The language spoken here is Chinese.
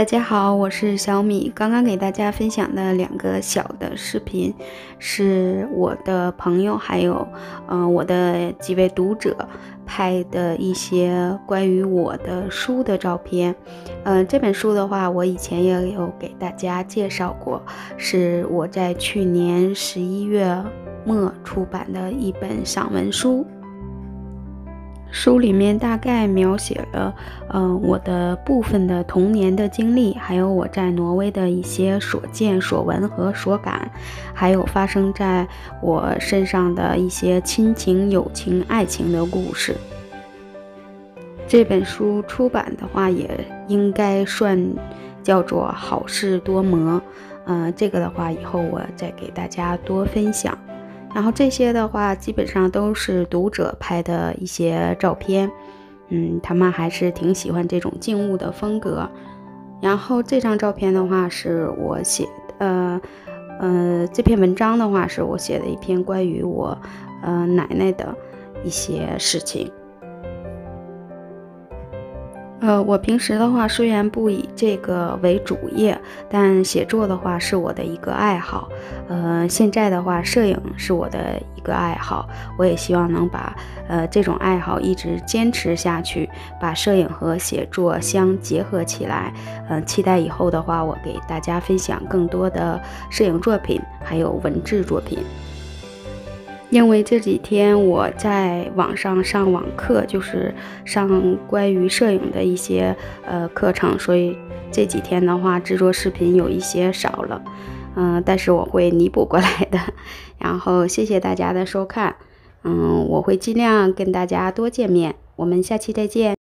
大家好，我是小米。刚刚给大家分享的两个小的视频，是我的朋友还有我的几位读者拍的一些关于我的书的照片。这本书的话，我以前也有给大家介绍过，是我在去年11月末出版的一本散文书。书里面大概描写了我的部分的童年的经历，还有我在挪威的一些所见所闻和所感，还有发生在我身上的一些亲情、友情、爱情的故事。这本书出版的话也应该算叫做好事多磨，这个的话以后我再给大家多分享。然后这些的话基本上都是读者拍的一些照片，他们还是挺喜欢这种静物的风格。然后这张照片的话是我写的，这篇文章的话是我写的一篇关于我奶奶的一些事情。我平时的话虽然不以这个为主业，但写作的话是我的一个爱好。现在的话摄影是我的一个爱好，我也希望能把这种爱好一直坚持下去，把摄影和写作相结合起来。期待以后的话我给大家分享更多的摄影作品还有文字作品。因为这几天我在网上上网课，就是上关于摄影的一些课程，所以这几天的话制作视频有一些少了，但是我会弥补过来的。然后谢谢大家的收看，我会尽量跟大家多见面，我们下期再见。